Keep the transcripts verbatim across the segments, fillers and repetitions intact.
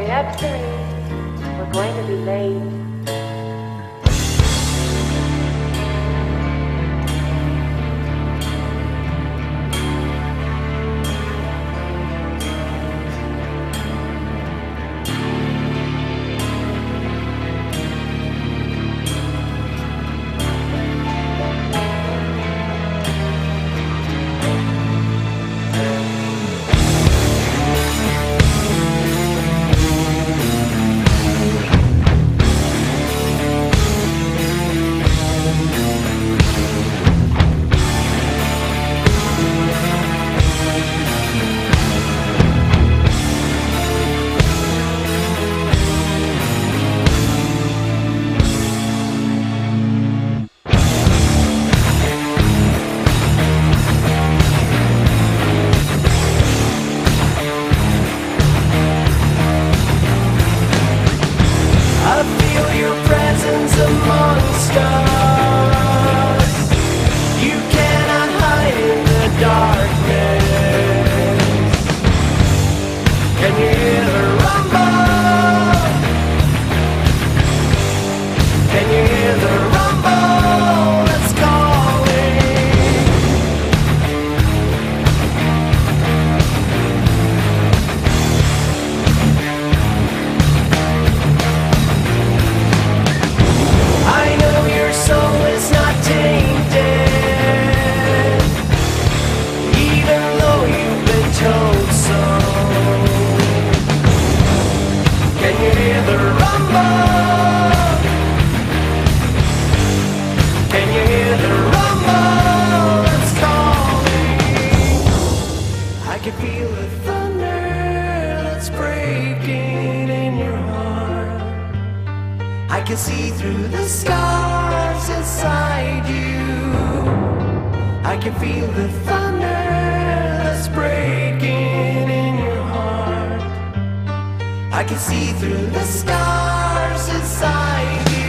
up soon. We're going to be late. Amongst us, you cannot hide in the darkness. Can you hear the rumble? Can you hear the rumble that's calling? I know your soul is not tainted, even though you've been told so. Can you hear the rumble? Can you hear the rumble that's calling? I can feel the thunder that's breaking in your heart. I can see through the scars inside you. I can feel the thunder that's breaking in your heart. I can see through the scars inside you.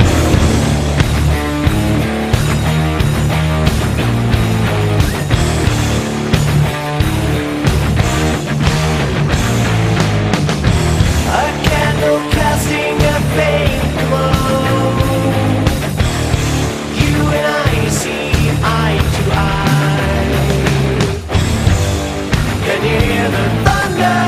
A candle casting a faint glow. You and I see eye to eye. Can you hear the thunder?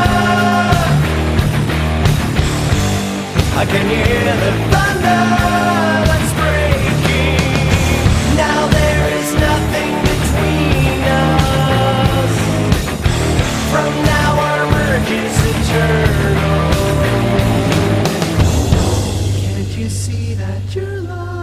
I can hear the thunder that's breaking. Now there is nothing between us. From now our merge is eternal. Can't you see that you're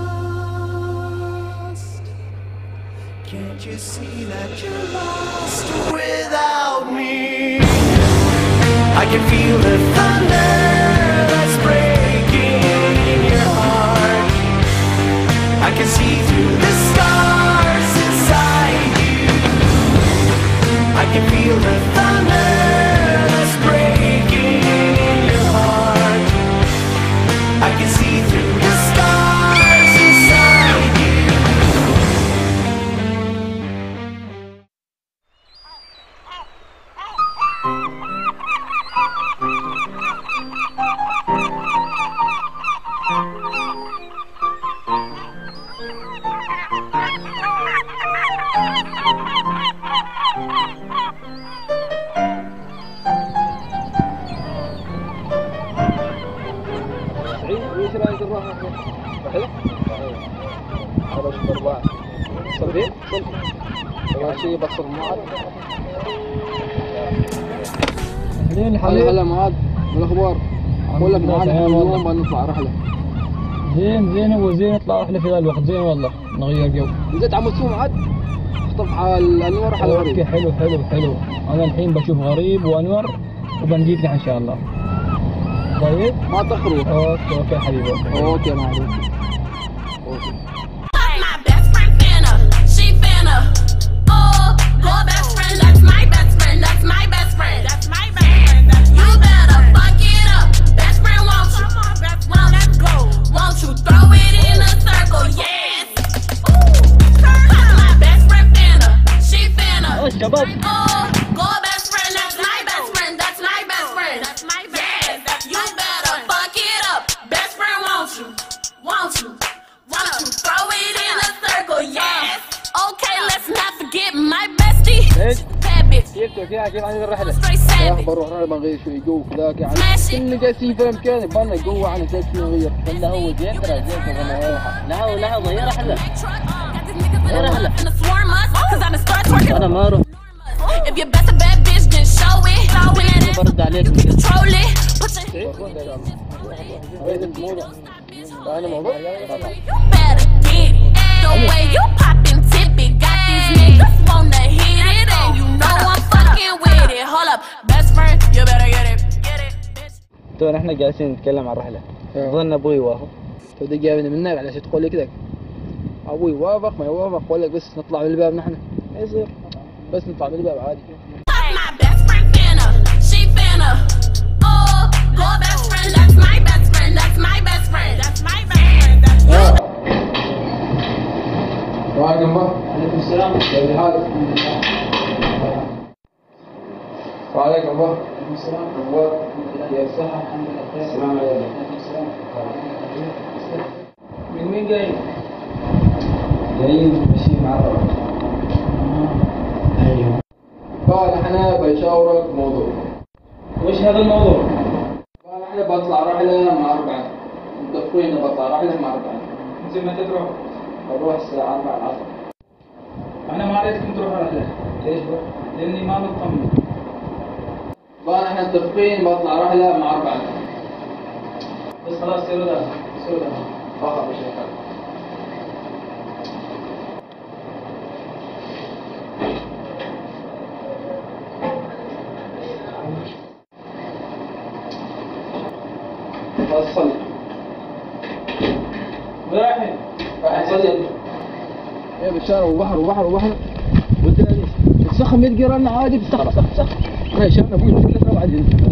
lost? Can't you see that you're lost without me? I can feel the thunder that's breaking in your heart. I can see through the scars inside you. I can feel the thunder that's breaking in your heart. I can see through the scars inside you. ايش رايك نروح حلو؟ هذا الضربات صلبين؟ صلب اول شيء بصر معاذ اهلين حبيبي. هلا هلا معاذ، ما الاخبار؟ اقول لك معاذ اليوم بنطلع رحله. زين زين وزين نطلع رحله في ذا الوقت، زين والله نغير جو. نزلت على مستوى معاذ؟ اخطف على انور على غريب. اوكي حلو حلو حلو، انا الحين بشوف غريب وانور وبنجيك ان شاء الله. طيب؟ ما تاخروا. اوكي اوكي حبيبي اوكي. اوكي معلش. اوكي. شباب Oh, go best friend, that's my best friend, that's my best friend, that's my best. Yes, that's you ايش؟ كيف كيف كيف عن الرحله؟ يا اخي بروح رحله بنغير شوي جو كذاك يعني كنا جالسين في مكان بنا جو عن جالسين نغير. ولا هو زين ترى زين ترى. لا لا غير رحله. غير رحله. انا ما اروح. برد عليك. انا موضوع تو نحن جالسين نتكلم عن الرحله. ظن ابوي يوافق. تبدا جايبني منك على تقول لي كذا ابوي يوافق ما يوافق اقول لك بس نطلع من الباب نحن ما يصير بس نطلع من الباب عادي. وعليكم عليكم السلام. كيف حالك؟ وعليكم الله. عليكم السلام. أخبارك؟ كيف الصحة؟ الحمد لله بخير. السلام عليكم. عليكم السلام. من وين جاي؟ جايين ماشيين مع الرجل. ايوه. فنحن بنشاورك بموضوع. وش هذا الموضوع؟ فنحن بطلع رحلة مع أربعة. متفقين بطلع رحلة مع أربعة. انت متى تروح؟ بروح الساعة أربعة العصر. انا ما عليكم تروح رحله. ليش بروح؟ لاني ما مطمن. فنحن متفقين بطلع رحلة مع أربعة. بس خلاص سيروا ده سيروا ده. فقط مش أكثر. بس صلي. وين رايحين؟ راح نصلي. ايه بالشارع وبحر وبحر وبحر. ودنا ليش؟ تسخن يد قرنا عادي بتسخن سخن سخن. انا شان ابوي مشكلة بعد انت.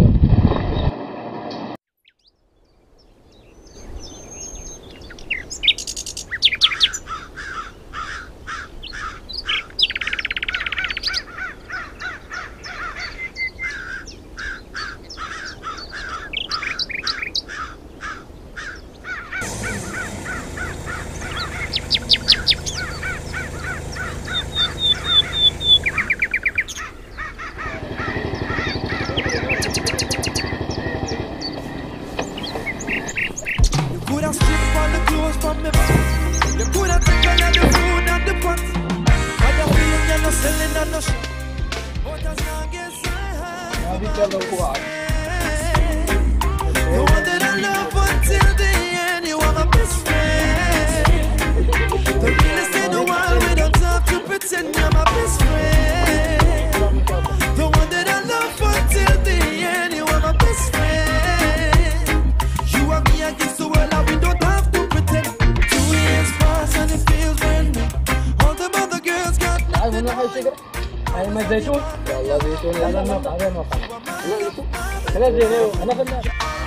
هاي ما زيتون؟ والله زيتون. هذا الموقع هذا الموقع. ثلاث زيتون انا فنان.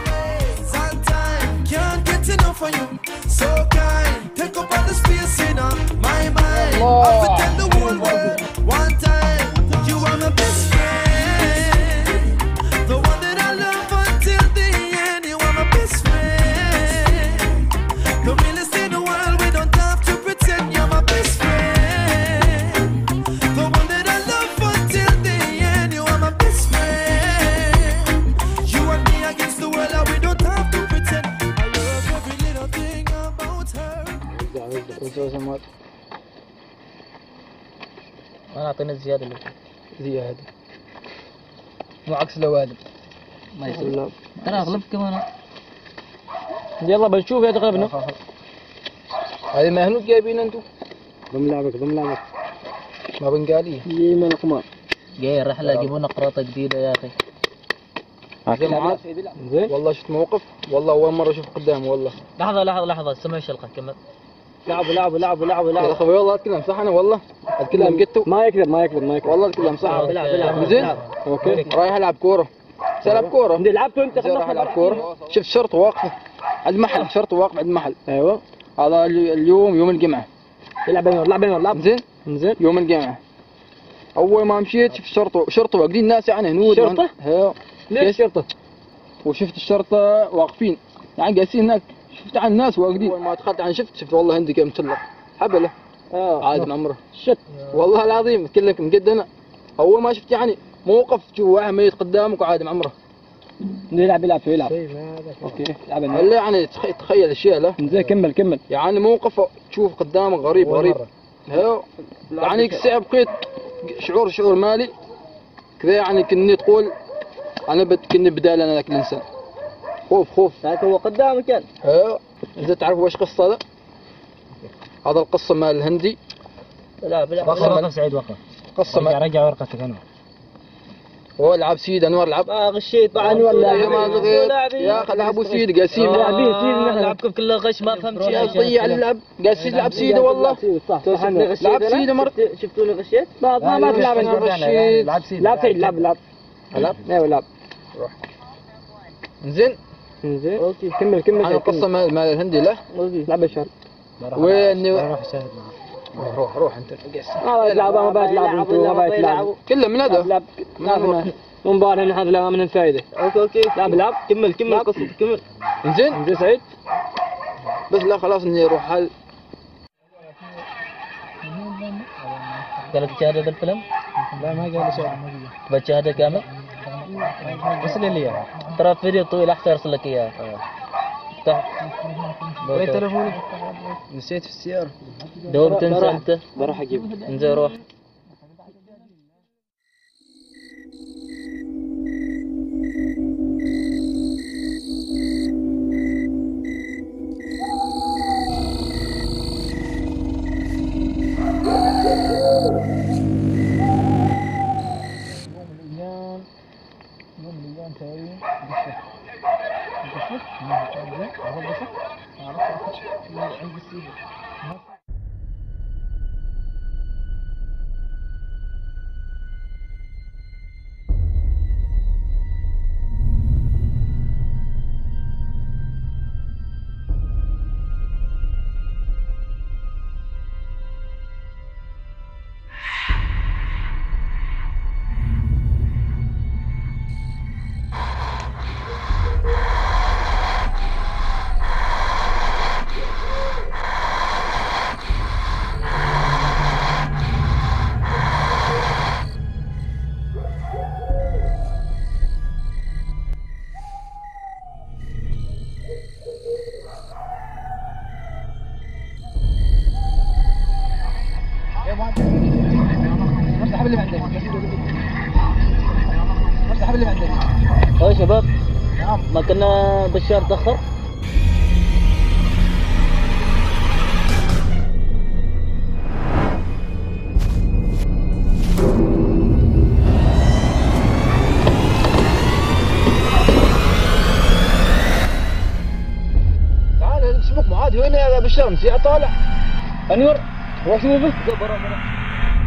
انا اعطيني الزياده اللي زيادة مو عكس الأوادم. ما يصير. انا اغلب كمان. يلا بنشوف يا تغلبنا. هذه ما هنوك جايبين انتو؟ ضم لعبك ضم لعبك. ما بنقاليه. يجي من قمار. جاي الرحله يجيبونا قراطه جديده يا اخي. زين والله شفت موقف والله اول مره اشوف قدامي والله. لحظه لحظه لحظه سمع الشلقه كمل. لعبوا لعبوا لعبوا لعبوا يا لعبوا. اخي والله اتكلم صح انا والله اتكلم قدتو. ما يكذب ما يكذب ما يكذب. والله اتكلم صح. العب العب. زين اوكي رايح العب كوره. العب كوره. انت لعبتوا انت زين رايح العب كوره. شفت شرطه واقفه عند محل. شرطه واقف عند محل. ايوه هذا اليوم يوم الجمعه. العب بينور العب بينور العب. زين زين يوم الجمعه اول ما مشيت شفت شرطه شرطه واقفين الناس يعني هنود. شرطه؟ ايوه ليش شرطه؟ وشفت الشرطه واقفين يعني جالسين هناك. شفت عن الناس واقفين. اول ما دخلت عن شفت شفت والله هندي كم تلق حبله. اه عادي عمره شت والله العظيم اتكلم مقد انا اول ما شفت يعني موقف تشوف واحد ميت قدامك وعادي معمره. يلعب يلعب فيه يلعب. اوكي يلعب اللي يعني تخيل اشياء له. زين كمل كمل. يعني موقف تشوف قدامك غريب غريب. هيو يعني صعب بقيت شعور شعور مالي كذا يعني كني تقول انا كني بدال انا ذاك الانسان. خوف خوف. لكن هو قدامك كان. ايوه اذا تعرف وش قصه هذا؟ هذا القصه مال الهندي. لا بلا وقف سعيد وقف. قصه رجع رجع ورقتك انور. هو لعب سيد انور لعب. اه غشيت مع انور لاعب يا اخي لعبوا سيد قاسيم لاعبين سيد لعبكم كله غش ما فهمت شيء. يا ضيع اللعب قاسيم لعب سيد والله. صح لعب سيد مر. شفتوني غشيت؟ ما ما تلعب انا غشيت. لعب سيد لعب سيد لعب لعب لعب ايوه لعب. روح زين زين اوكي كمل كمل. انا القصه مال مال الهندي له. لعب الشهر. وين روح شاهد معه. روح روح انت ما بتلعب ما بتلعب ما بتلعب كله من هذا لعب لعب مباراة من هذا لا من الفائدة. اوكي اوكي لعب لعب كمل كمل قصتك كمل. زين زين سعيد بس لا خلاص اني اروح هل قالت تشاهد هذا الفيلم؟ لا ما قال لي شيء. بتشاهده كامل؟ ارسل لي اياه. ترى فيديو طويل احسن ارسل لك اياه. وين تليفوني؟ نسيت في السيارة. دوب تنسى انت؟ بروح اجيبه. انزين روح. مرتحب اللي عندك. مرتحب اللي عندك. يا شباب نعم ما كنا بشار تأخر. تعال اسمك معاد وين يا بشار نسيع طالع. انور روح شوفه. برا برا.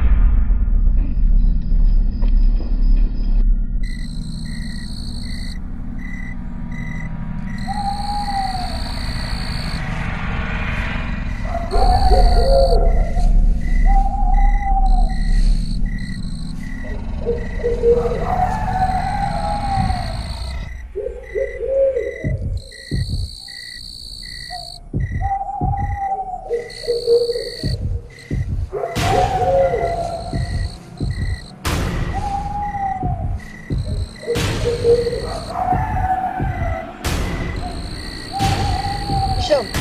هشام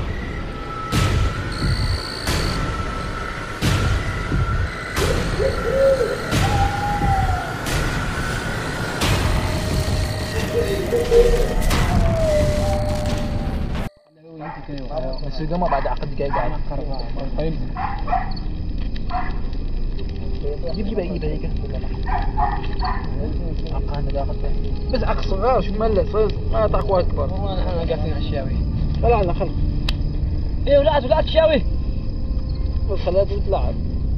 بس القمر بعد عقد دقايق قاعد طيب جيب جيب جيب هيك عقان داخل بس عق صغار شو مله صغير ما يعطيك وقت كبار والله احنا قاعدين عشاوي. لا لا خل ايه ولعت ولعت شاوي. بس خليها تلعب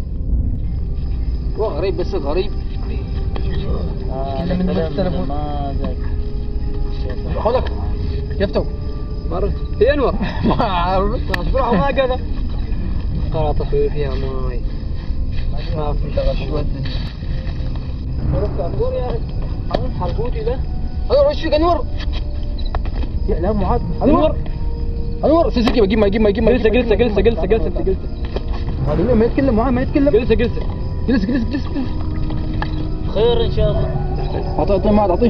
هو غريب بس غريب كنا من التلفون ما ذاك. خذك جبته مرت هي انور. ما عارف بروح ما قال قرأت فيها ماي ما في شغل شو رحت انور يا اخي حرقودي له. انور وش فيك انور؟ يا لا معاد انور انور سيسكي بجيب ما يجيب ما يجيب ما جلسه جلسه جلسه جلسه جلسه جلسه. هذا ما يتكلم معاه ما يتكلم جلسه جلسه جلس جلس جلس خير ان شاء الله. اعطيه اعطيه مال اعطيه.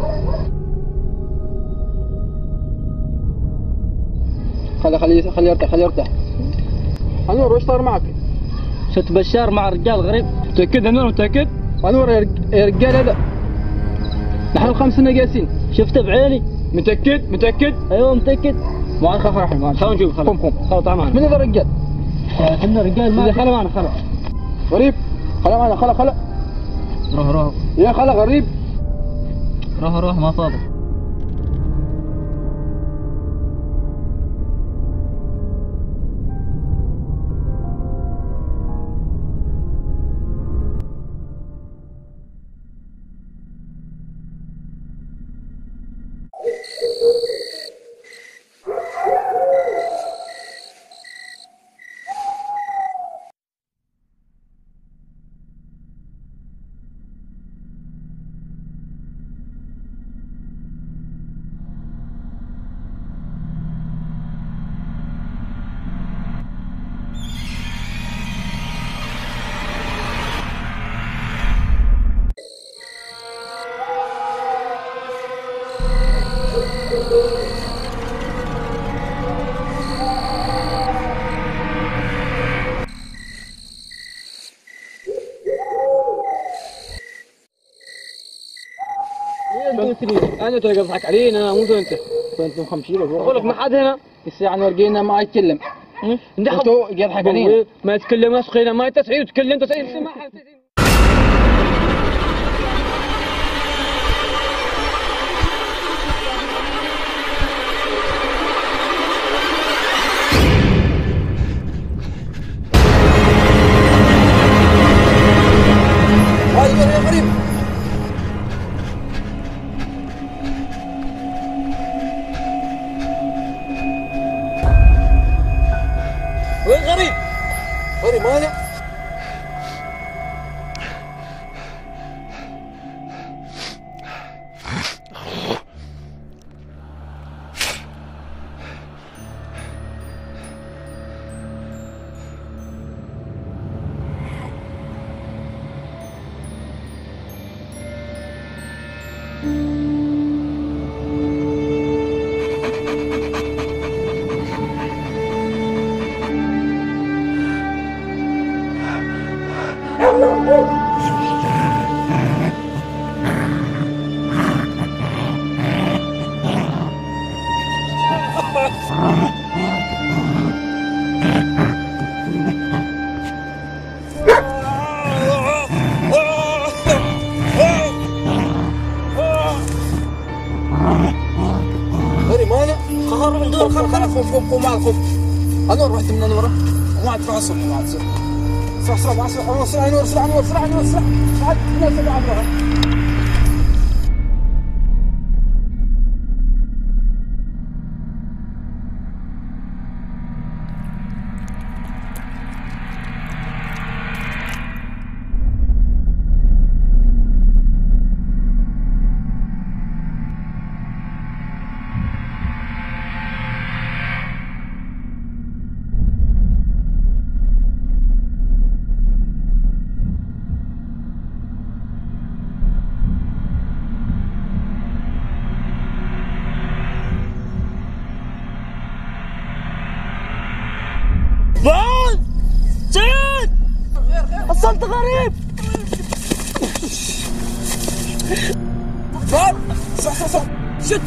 خلي خلي خلي يرتاح خلي يرتاح. انور وش صار معك؟ شفت بشار مع رجال غريب. متأكد انور متأكد؟ انور يا رجال هذا نحن الخمسة قاسين. شفته بعيني. متأكد متأكد؟ ايوه متأكد. ما خل خل خل خل نشوف خل. قوم قوم. خلاص تعال معنا. من هذا الرجال؟ كنا رجال ما خله معنا خله. غريب. خله معنا خله خله. روح روح. يا خله غريب. روح روح ما فاضي. انا ترى قصدك علينا انا مو انت انتم خمسين اقول لك ما حد هنا الساعه ورقينا ما يتكلم انتوا يضحك علينا ما يتكلم نسخينا ما تسعيد وتكلم تسعيد ما حد هاي يا غريب وين غريب؟ غريب ماذا؟ قوم معك قوم انور رحت من انور ما عاد تعصب ما عاد تصير صح صح صح صح صح انور صح انور صح انور صح صح الناس اللي عمرها بعد سيد وصلت غريب صح صح صح شد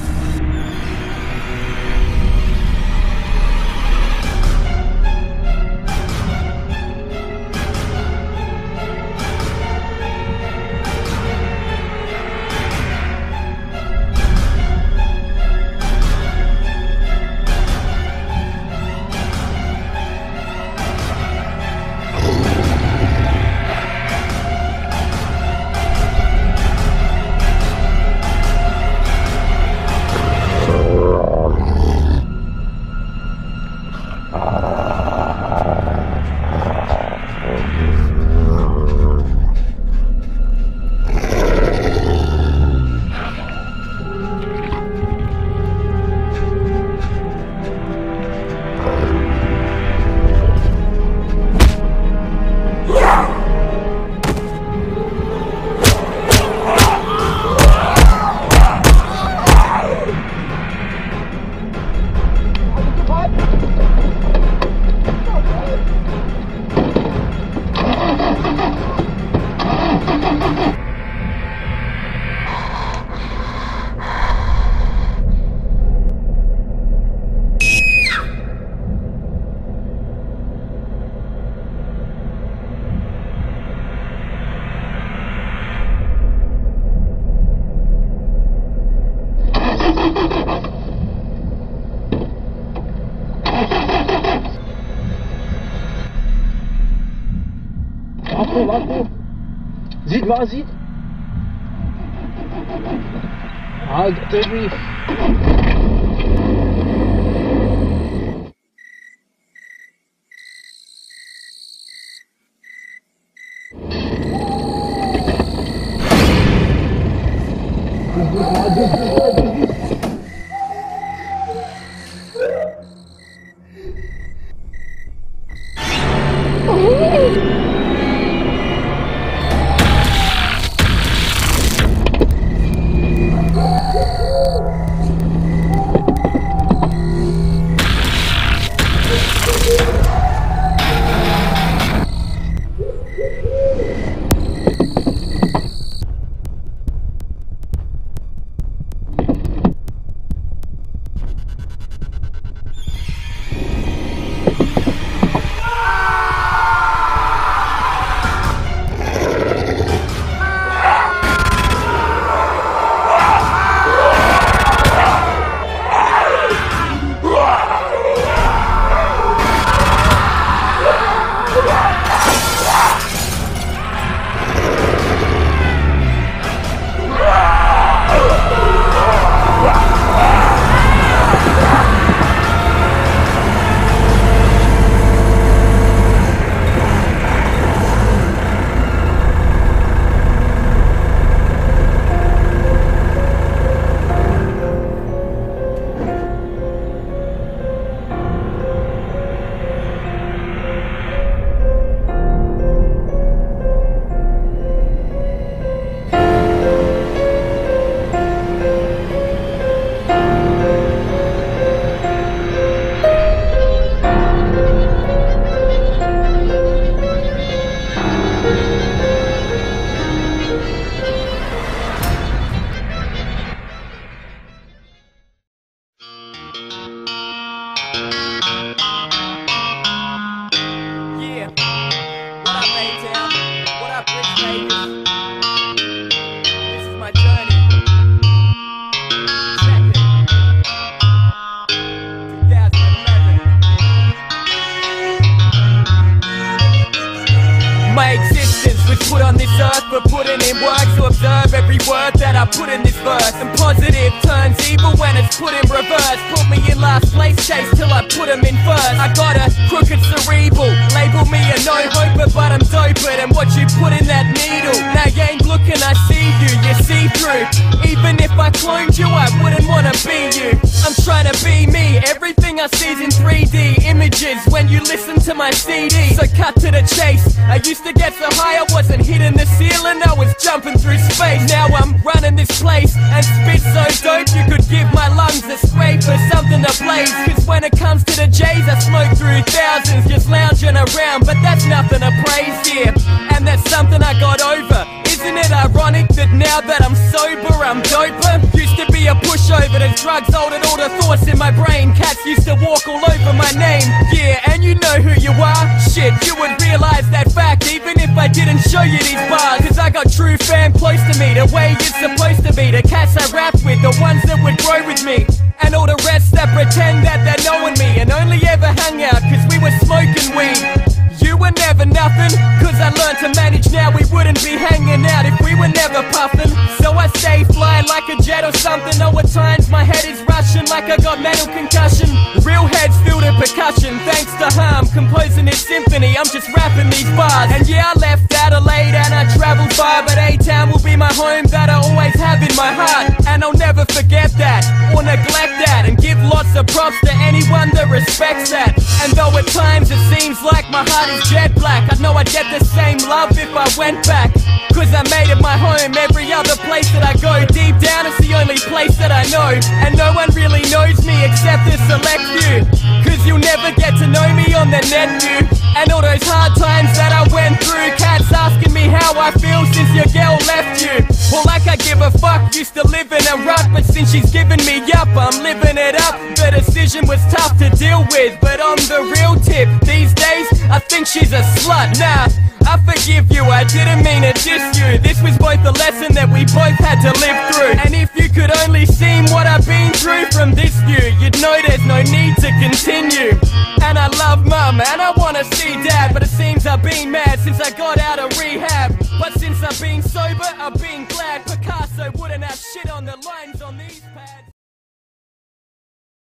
زيد معاه زيد. عاد تعبي. My existence was put on this earth for putting in work, to observe every word that I put in this verse. And positive turns evil when it's put in reverse. Put me in last place, chase till I put him in first. I got a crooked cerebral, label me a no hoper, but I'm doper than what you put in that needle. Now you ain't looking, I see you, you see through. Even if I cloned you, I wouldn't wanna be you. I'm trying to be me, everything I see's in three D images when you listen to my C D. So cut to the chase, I used to get so high I wasn't hitting the ceiling, I was jumping through space. Now I'm running this place and spit so dope you could give my lungs a scrape or something to blaze. Cause when it comes to the J's I smoke through thousands just lounging around, but that's nothing to praise here, and that's something I got over. Isn't it ironic that now that I'm sober I'm doper? Used to be a pushover, the drugs altered all the thoughts in my brain. Cats used to walk all over my name. Yeah, and you know who you are. Shit, you would realize that fact even if I didn't show you these bars. Cause I got true fam close to me, the way you're supposed to be. The cats I rap with, the ones that would grow with me, and all the rest that pretend that they're knowing me and only ever hung out cause we were smoking weed. You were never nothing, cause I learned to manage now. We wouldn't be hanging out if we were never puffing. So I stay flying like a jet or something. Oh, at times my head is rushing like I got mental concussion. Real heads filled with percussion, thanks to harm. Composing this symphony, I'm just rapping these bars. And yeah, I left Adelaide and I travelled far, but A-Town will be my home that I always have in my heart. And I'll never forget that, or neglect that, and give lots of props to anyone that respects that. And though at times it seems like my heart is jet black, I know I'd get the same love if I went back. Cause I made it my home, every other place that I go, deep down it's the only place that I know. And no one really knows me except a select few, cause you'll never get to know me on the net view. And all those hard times that I went through, cats asking me how I feel since your girl left you. Well, like I give a fuck, used to live in a rut, but since she's given me up, I'm living it up. The decision was tough to deal with, but on the real tip, these days, I think she's a slut. Nah, I forgive you, I didn't mean to diss you. This was both a lesson that we both had to live through. And if you could only see what I've been through from this view, you'd know there's no need to continue. And I love mum, and I wanna see dad, but it seems I've been mad since I got out of rehab. But since I've been stained glad Picasso wouldn't have shit on the lines on these pads.